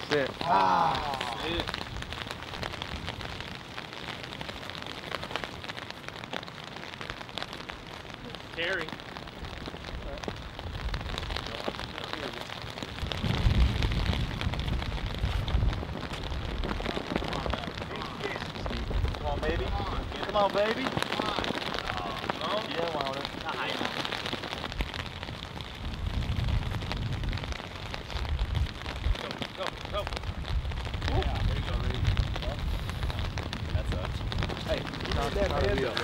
Sit. Ah. Sit. Carry. Come on, baby. Come on, baby. No? Yeah, Wilder. Not high enough. Go, go. Yeah. There you go, Reed. That sucks. Hey, that, man.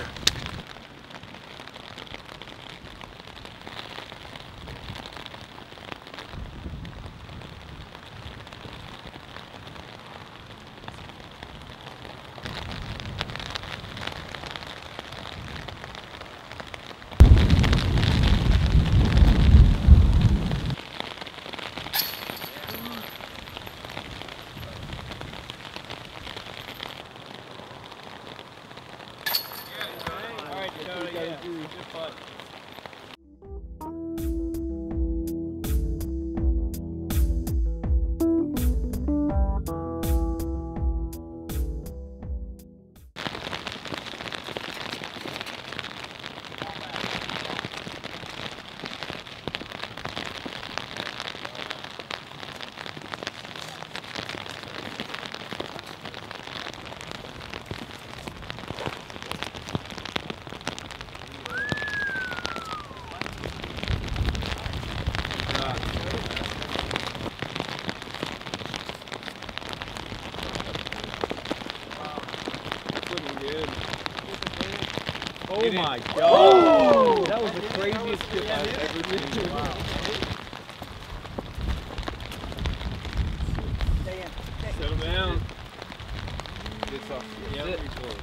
Oh my God! That was the craziest skip I've ever seen. Wow. Settle down. Good soft skip. Yeah, pretty close.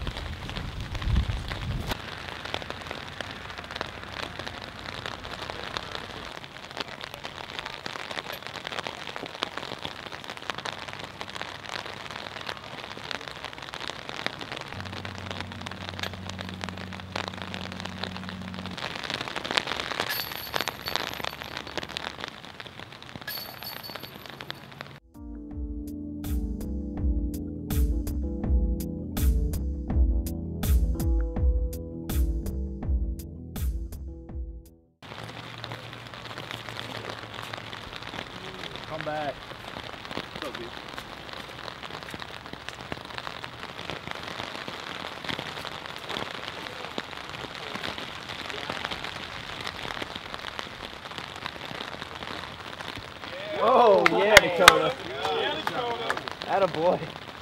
Come back. So good. Oh, yeah, Dakota. Yeah, Dakota. Attaboy.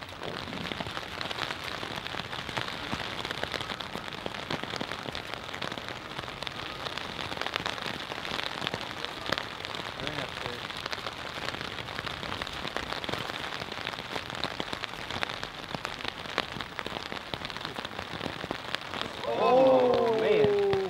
Oh, man.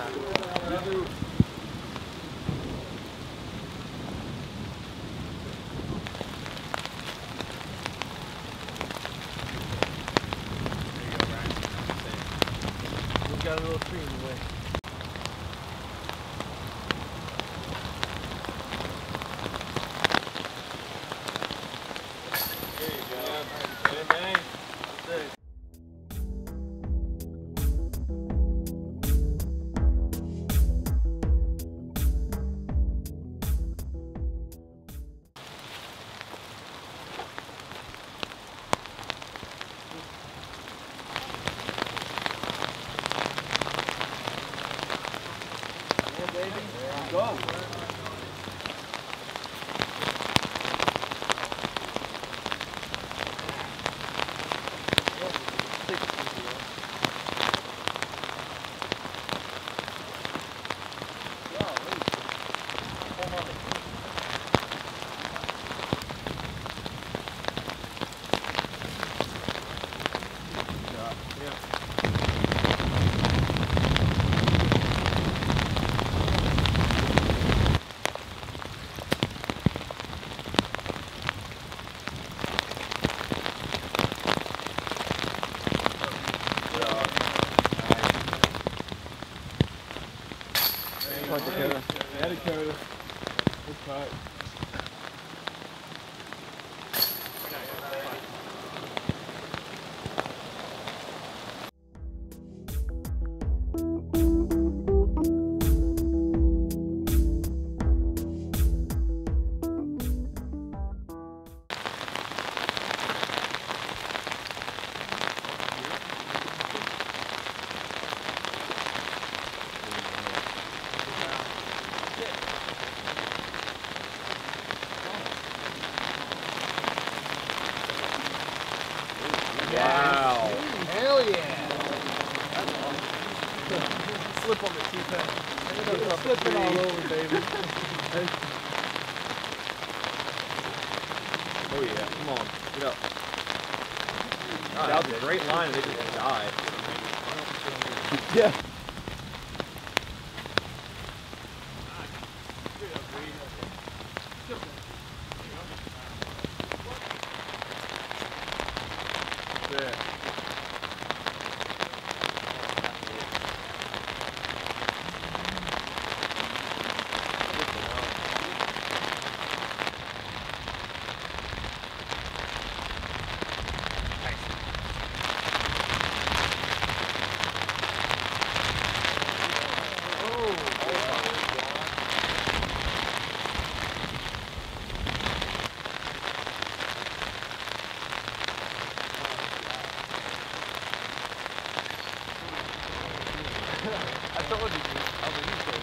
We've got a little tree in the way. There you go. Bang, bang. That's it. Go. Had it, Dakota. Good cut. Wow. Hell yeah! Slip on the T-pad. Slipping all over, baby. Oh yeah, come on, get up. God, that was a great line and they just died. Yeah. Yeah. I told you, dude. I believe so.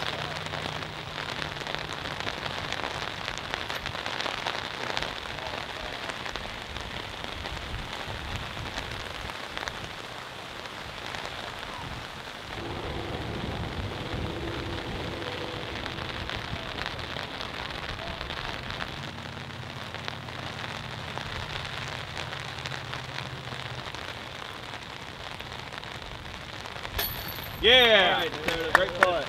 Yeah! Right, great putt.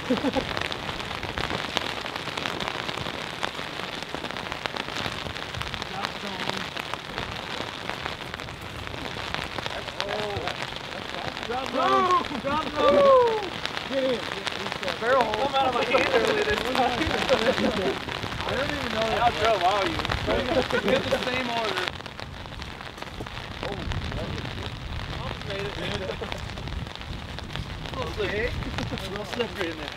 Get in. Barrel hole. Come out of my hand earlier this time. I don't even know that. I'll drove all you. Get the same order. Almost made it. A little slippery in there.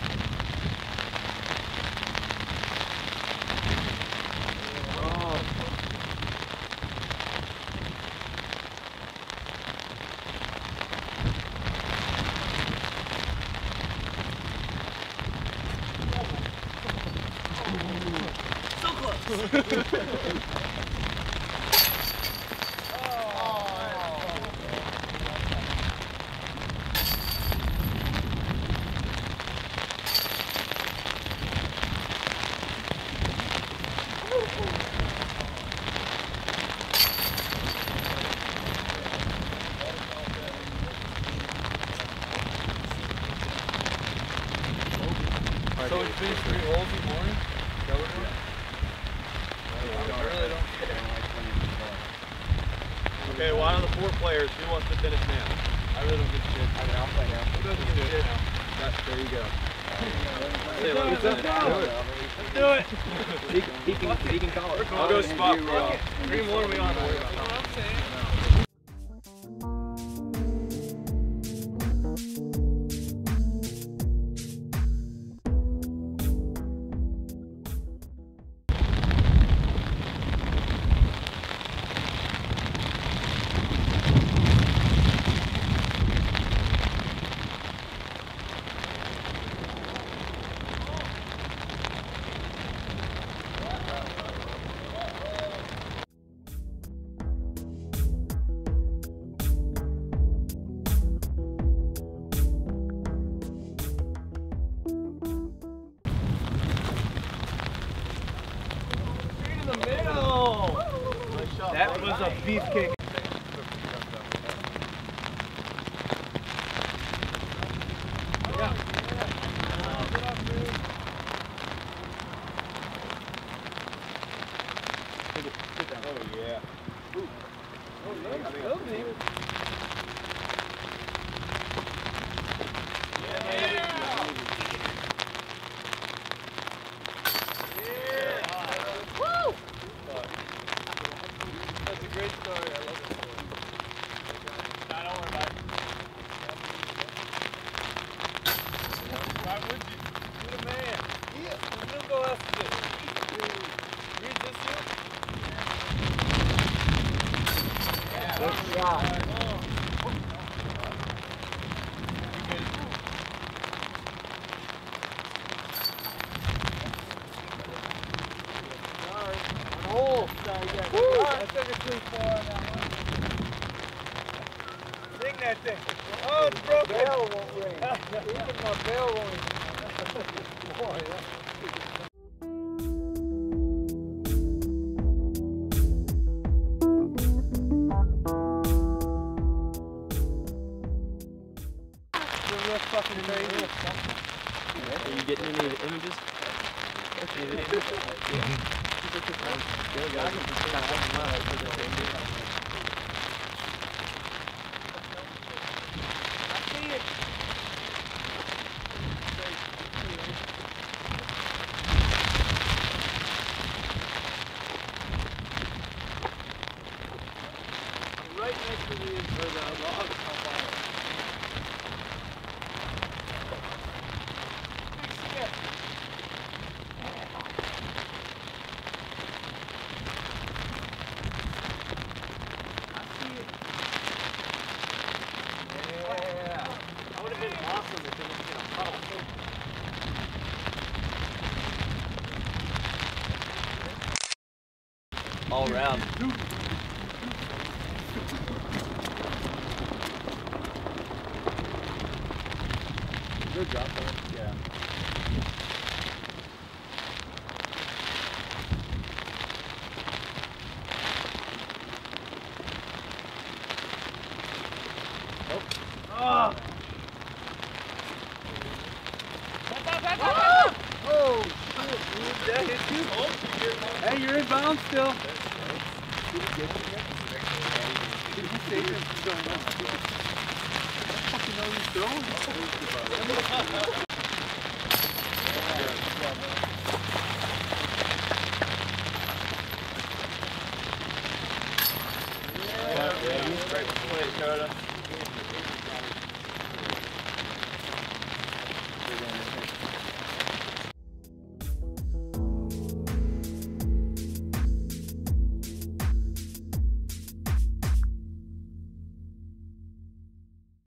So we finished 3 holes in the morning? Is that what we're doing? I really don't care. Okay, well, out of the 4 players, who wants to finish now? I really don't give a shit. I mean, I'll play now. Let's do it now. There you go. Let's do it. He can call it. I'll go spot for 3 more we don't have to worry about. That's what I'm saying. That was a beefcake. Oh, yeah. That's a great story. I love it. Nah, don't worry about it. Right with you. You're the man. Yeah. There's no go after this. Read this here. Good shot. Sing that thing. Oh, it's broken. Bell won't ring. Even my bell won't ring. Boy, That's fucking crazy. Are you getting any images? Right next to the log. That would have been awesome if it was in a puddle. All around. good job, man. Yeah. Great play, Dakota.